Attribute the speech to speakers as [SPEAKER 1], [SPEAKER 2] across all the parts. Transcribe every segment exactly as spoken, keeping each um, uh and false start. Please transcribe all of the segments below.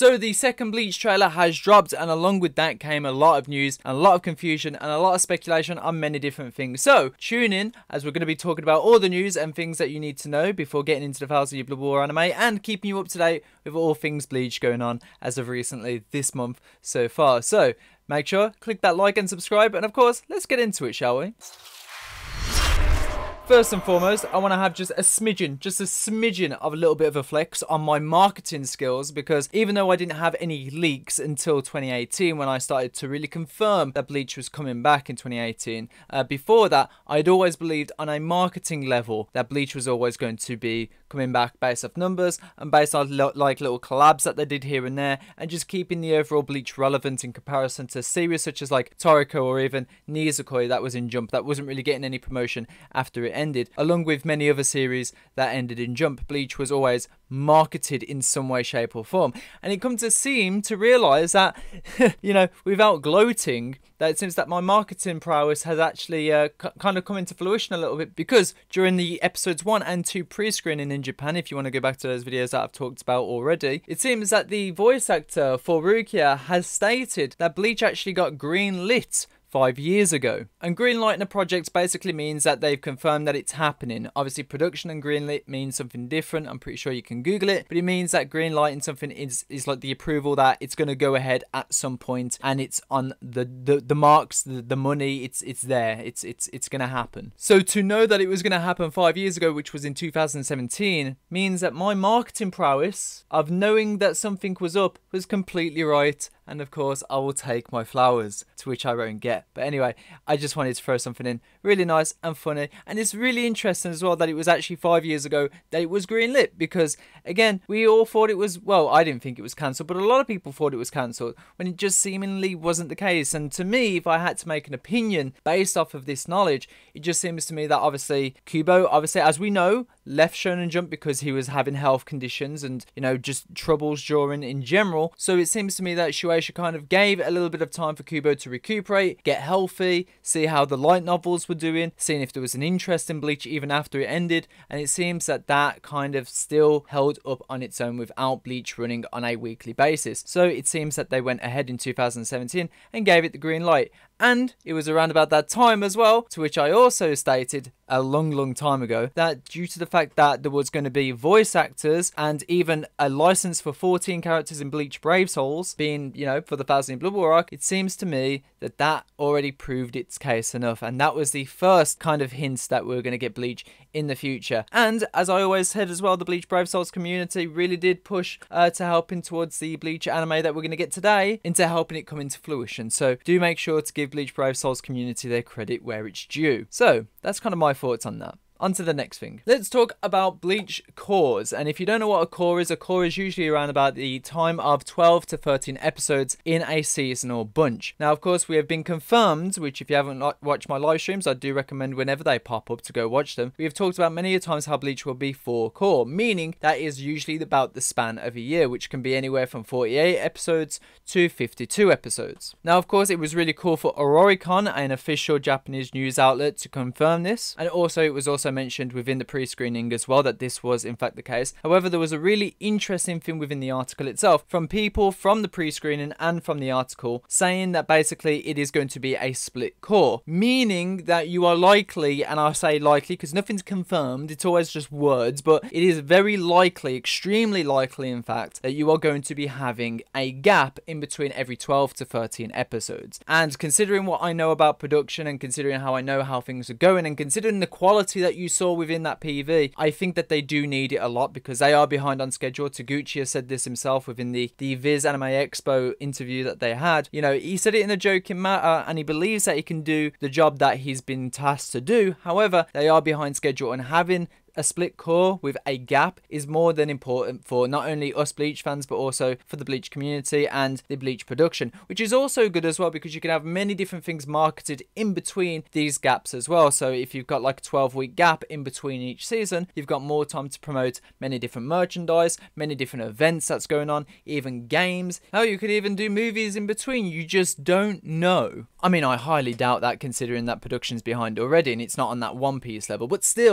[SPEAKER 1] So the second Bleach trailer has dropped, and along with that came a lot of news and a lot of confusion and a lot of speculation on many different things. So tune in as we're going to be talking about all the news and things that you need to know before getting into the Thousand Year Blood War anime, and keeping you up to date with all things Bleach going on as of recently this month so far. So make sure, click that like and subscribe, and of course, let's get into it, shall we? First and foremost, I want to have just a smidgen, just a smidgen of a little bit of a flex on my marketing skills, because even though I didn't have any leaks until twenty eighteen when I started to really confirm that Bleach was coming back in twenty eighteen, uh, before that, I'd always believed on a marketing level that Bleach was always going to be coming back based off numbers and based on lo like little collabs that they did here and there, and just keeping the overall Bleach relevant in comparison to series such as like Toriko or even Nizukoi that was in Jump that wasn't really getting any promotion after it ended. Along with many other series that ended in Jump, Bleach was always marketed in some way, shape or form. And it comes to seem to realise that, you know, without gloating, that it seems that my marketing prowess has actually uh, kind of come into fruition a little bit, because during the episodes one and two pre-screening in Japan, if you want to go back to those videos that I've talked about already, it seems that the voice actor for Rukia has stated that Bleach actually got green lit five years ago. And greenlighting a project basically means that they've confirmed that it's happening. Obviously, production and greenlit means something different. I'm pretty sure you can Google it, but it means that greenlighting something is, is like the approval that it's going to go ahead at some point, and it's on the the, the marks, the, the money, it's it's there, it's it's it's going to happen. So to know that it was going to happen five years ago, which was in two thousand seventeen, means that my marketing prowess of knowing that something was up was completely right. And of course, I will take my flowers, to which I won't get. But anyway, I just wanted to throw something in really nice and funny. And it's really interesting as well that it was actually five years ago that it was greenlit. Because, again, we all thought it was, well, I didn't think it was cancelled, but a lot of people thought it was cancelled, when it just seemingly wasn't the case. And to me, if I had to make an opinion based off of this knowledge, it just seems to me that obviously Kubo, obviously, as we know, left Shonen Jump because he was having health conditions and, you know, just troubles during in general. So it seems to me that Shueisha kind of gave a little bit of time for Kubo to recuperate, get healthy, see how the light novels were doing, seeing if there was an interest in Bleach even after it ended. And it seems that that kind of still held up on its own without Bleach running on a weekly basis. So it seems that they went ahead in two thousand seventeen and gave it the green light. And it was around about that time as well, to which I also stated a long, long time ago, that due to the fact that there was going to be voice actors and even a license for fourteen characters in Bleach Brave Souls being, you know, for the Thousand Year Blood War arc, it seems to me that that already proved its case enough. And that was the first kind of hints that we we're going to get Bleach in the future. And as I always said as well, the Bleach Brave Souls community really did push uh, to helping towards the Bleach anime that we're going to get today into helping it come into fruition. So do make sure to give Bleach Brave Souls community their credit where it's due. So that's kind of my thoughts on that. On to the next thing. Let's talk about Bleach cores. And if you don't know what a core is, a core is usually around about the time of twelve to thirteen episodes in a season or bunch. Now, of course, we have been confirmed, which if you haven't watched my live streams, I do recommend whenever they pop up to go watch them. We have talked about many a times how Bleach will be four core, meaning that is usually about the span of a year, which can be anywhere from forty-eight episodes to fifty-two episodes. Now, of course, it was really cool for Oricon, an official Japanese news outlet, to confirm this. And also, it was also mentioned within the pre-screening as well that this was in fact the case. However, there was a really interesting thing within the article itself from people from the pre-screening and from the article saying that basically it is going to be a split core, meaning that you are likely, and I say likely because nothing's confirmed, it's always just words, but it is very likely, extremely likely in fact, that you are going to be having a gap in between every twelve to thirteen episodes. And considering what I know about production and considering how I know how things are going and considering the quality that you saw within that P V, I think that they do need it a lot because they are behind on schedule. Taguchi has said this himself within the, the Viz Anime Expo interview that they had. You know, he said it in a joking matter and he believes that he can do the job that he's been tasked to do. However, they are behind schedule, and having a split core with a gap is more than important for not only us Bleach fans but also for the Bleach community and the Bleach production, which is also good as well because you can have many different things marketed in between these gaps as well. So if you've got like a twelve week gap in between each season, you've got more time to promote many different merchandise, many different events that's going on, even games. Hell, you could even do movies in between. You just don't know. I mean, I highly doubt that considering that production's behind already and it's not on that One Piece level, but still,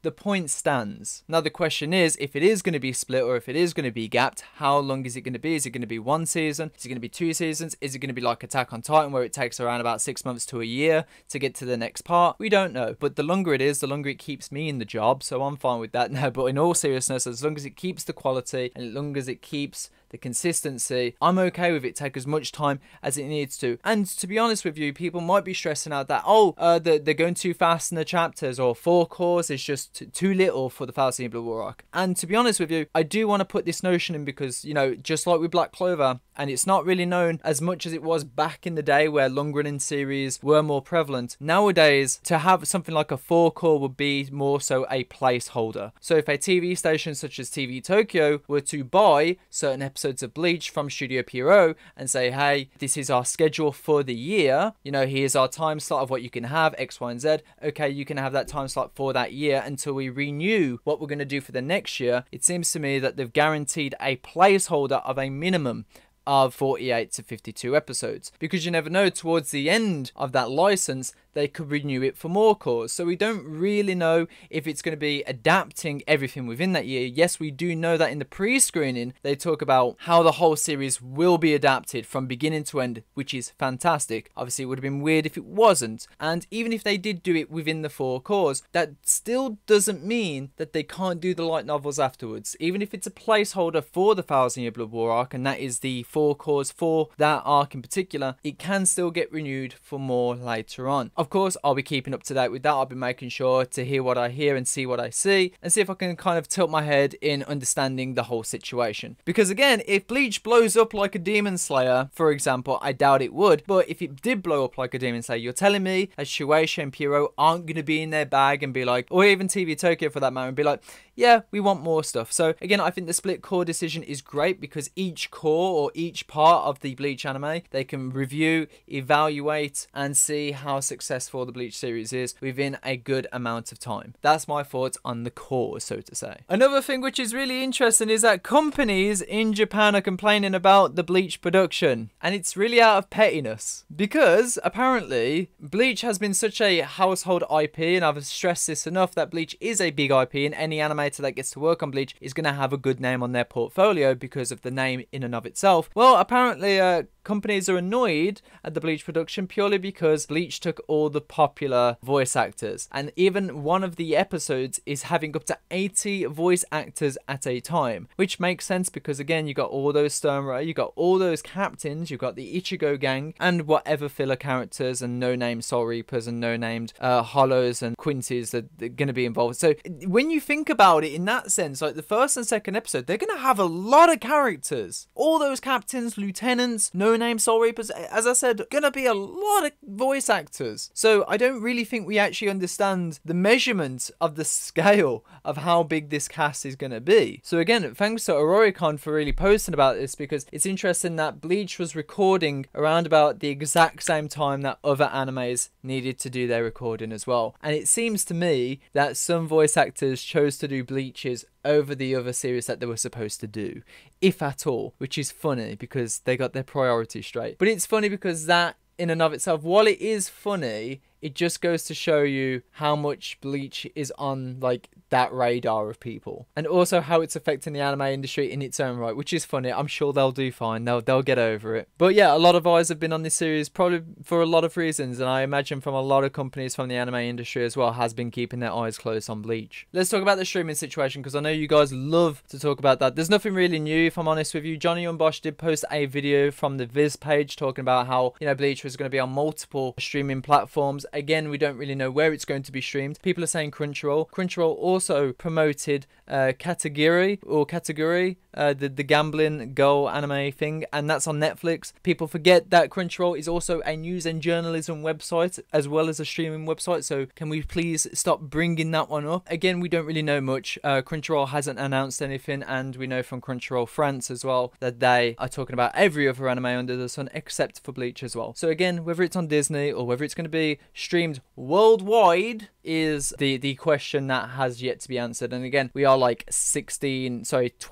[SPEAKER 1] the point stands. Now the question is, if it is going to be split or if it is going to be gapped, how long is it going to be? Is it going to be one season? Is it going to be two seasons? Is it going to be like Attack on Titan where it takes around about six months to a year to get to the next part? We don't know, but the longer it is, the longer it keeps me in the job, so I'm fine with that now. But in all seriousness, as long as it keeps the quality and as long as it keeps the consistency, I'm okay with it take as much time as it needs to. And to be honest with you, people might be stressing out that, oh, uh, they're, they're going too fast in the chapters, or four cores is just t- too little for the Falcon Blue War arc. And to be honest with you, I do want to put this notion in because, you know, just like with Black Clover, and it's not really known as much as it was back in the day where long running series were more prevalent. Nowadays, to have something like a four core would be more so a placeholder. So if a T V station such as T V Tokyo were to buy certain episodes of Bleach from Studio Pierrot and say, hey, this is our schedule for the year, you know, here's our time slot of what you can have, X, Y, and Z. Okay, you can have that time slot for that year until we renew what we're going to do for the next year. It seems to me that they've guaranteed a placeholder of a minimum of forty-eight to fifty-two episodes, because you never know, towards the end of that license they could renew it for more cores. So we don't really know if it's going to be adapting everything within that year. Yes, we do know that in the pre-screening they talk about how the whole series will be adapted from beginning to end, which is fantastic. Obviously it would have been weird if it wasn't, and even if they did do it within the four cores, that still doesn't mean that they can't do the light novels afterwards. Even if it's a placeholder for the Thousand Year Blood War arc, and that is the four cores for that arc in particular, it can still get renewed for more later on. Of course, I'll be keeping up to date with that. I'll be making sure to hear what I hear and see what I see, and see if I can kind of tilt my head in understanding the whole situation. Because again, if Bleach blows up like a Demon Slayer, for example, I doubt it would, but if it did blow up like a Demon Slayer, you're telling me that Shueisha and Pierrot aren't going to be in their bag and be like, or even T V Tokyo for that matter, and be like, yeah, we want more stuff. So again, I think the split core decision is great because each core or each part of the Bleach anime, they can review, evaluate, and see how successful the Bleach series is within a good amount of time. That's my thoughts on the core, so to say. Another thing which is really interesting is that companies in Japan are complaining about the Bleach production, and it's really out of pettiness because apparently Bleach has been such a household I P, and I've stressed this enough that Bleach is a big I P, and any animator that gets to work on Bleach is going to have a good name on their portfolio because of the name in and of itself. Well, apparently uh, companies are annoyed at the Bleach production purely because Bleach took all the popular voice actors, and even one of the episodes is having up to eighty voice actors at a time, which makes sense because again, you got all those Sturmray, you got all those captains, you got the Ichigo gang, and whatever filler characters and no-named Soul Reapers and no-named uh, Hollows and Quincy's that are going to be involved. So when you think about it in that sense, like the first and second episode, they're going to have a lot of characters, all those captains, lieutenants, no-name Soul Reapers. As I said, gonna be a lot of voice actors. So I don't really think we actually understand the measurement of the scale of how big this cast is gonna be. So again, thanks to Ororicon for really posting about this, because it's interesting that Bleach was recording around about the exact same time that other animes needed to do their recording as well. And it seems to me that some voice actors chose to do Bleach's over the other series that they were supposed to do, if at all, which is funny because they got their priorities straight. But it's funny because that in and of itself, while it is funny, it just goes to show you how much Bleach is on like that radar of people, and also how it's affecting the anime industry in its own right, which is funny. I'm sure they'll do fine. They'll they'll get over it. But yeah, a lot of eyes have been on this series probably for a lot of reasons, and I imagine from a lot of companies from the anime industry as well has been keeping their eyes closed on Bleach. Let's talk about the streaming situation, because I know you guys love to talk about that. There's nothing really new, if I'm honest with you. Johnny and Bosch did post a video from the Viz page talking about how, you know, Bleach was going to be on multiple streaming platforms. Again, we don't really know where it's going to be streamed. People are saying Crunchyroll. Crunchyroll also promoted uh, Katagiri or Kataguri, uh, the, the gambling girl anime thing, and that's on Netflix. People forget that Crunchyroll is also a news and journalism website as well as a streaming website, so can we please stop bringing that one up? Again, we don't really know much. Uh, Crunchyroll hasn't announced anything, and we know from Crunchyroll France as well that they are talking about every other anime under the sun except for Bleach as well. So again, whether it's on Disney or whether it's going to be streamed worldwide is the the question that has yet to be answered. And again, we are like sixteen sorry twenty-six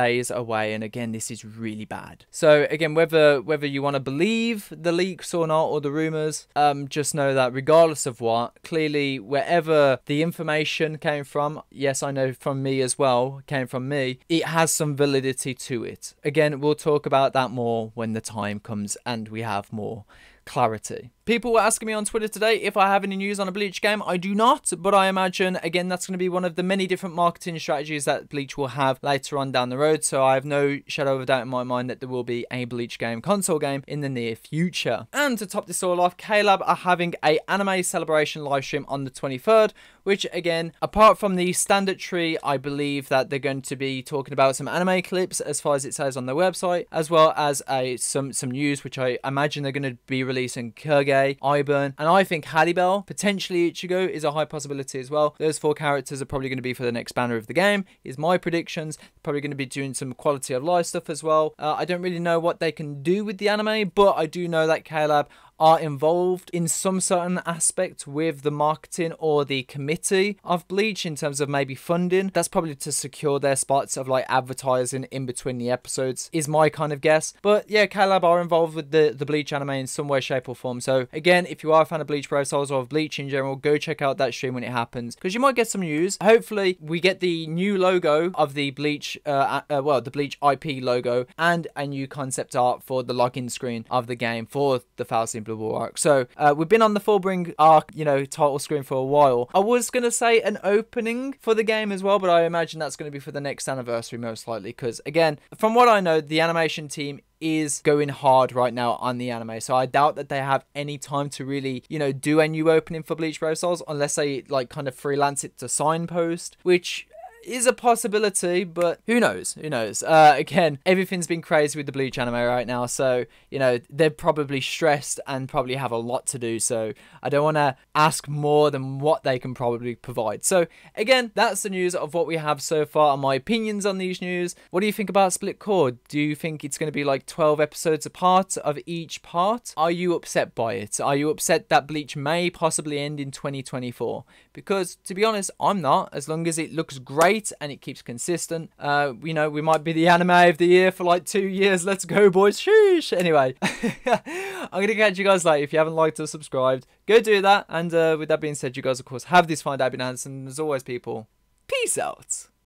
[SPEAKER 1] days away, and again, this is really bad. So again, whether whether you want to believe the leaks or not, or the rumors, um, just know that regardless of what, clearly wherever the information came from, yes, I know from me as well, came from me, it has some validity to it. Again, we'll talk about that more when the time comes and we have more clarity. People were asking me on Twitter today if I have any news on a Bleach game. I do not, but I imagine, again, that's going to be one of the many different marketing strategies that Bleach will have later on down the road. So I have no shadow of a doubt in my mind that there will be a Bleach game, console game, in the near future. And to top this all off, K-Lab are having a anime celebration live stream on the twenty-third, which again, apart from the standard tree, I believe that they're going to be talking about some anime clips as far as it says on their website, as well as a some, some news, which I imagine they're going to be releasing Kurge, Iburn, and I think Haribel, potentially Ichigo, is a high possibility as well. Those four characters are probably going to be for the next banner of the game, is my predictions. Probably going to be doing some quality of life stuff as well. Uh, I don't really know what they can do with the anime, but I do know that K-Lab are involved in some certain aspect with the marketing or the committee of Bleach in terms of maybe funding. That's probably to secure their spots of like advertising in between the episodes, is my kind of guess. But yeah, K-Lab are involved with the, the Bleach anime in some way, shape or form. So again, if you are a fan of Bleach Brave Souls or of Bleach in general, go check out that stream when it happens, because you might get some news. Hopefully we get the new logo of the Bleach, uh, uh, well, the Bleach I P logo, and a new concept art for the login screen of the game for the Thousand Blue War arc. So uh, we've been on the Fullbring arc, you know, title screen for a while. I was going to say an opening for the game as well, but I imagine that's going to be for the next anniversary most likely, because again, from what I know, the animation team is going hard right now on the anime, so I doubt that they have any time to really, you know, do a new opening for Bleach Brave Souls unless they like kind of freelance it to Signpost, which is a possibility, but who knows? Who knows? Uh, again, everything's been crazy with the Bleach anime right now, so, you know, they're probably stressed and probably have a lot to do, so I don't want to ask more than what they can probably provide. So, again, that's the news of what we have so far and my opinions on these news. What do you think about Split Cord? Do you think it's going to be like twelve episodes apart of each part? Are you upset by it? Are you upset that Bleach may possibly end in twenty twenty-four? Because, to be honest, I'm not, as long as it looks great and it keeps consistent. Uh, you know, we might be the anime of the year for like two years. Let's go, boys. Sheesh. Anyway, I'm going to catch you guys later. If you haven't liked or subscribed, go do that. And uh, with that being said, you guys, of course, have this fine day, and as always, people, peace out.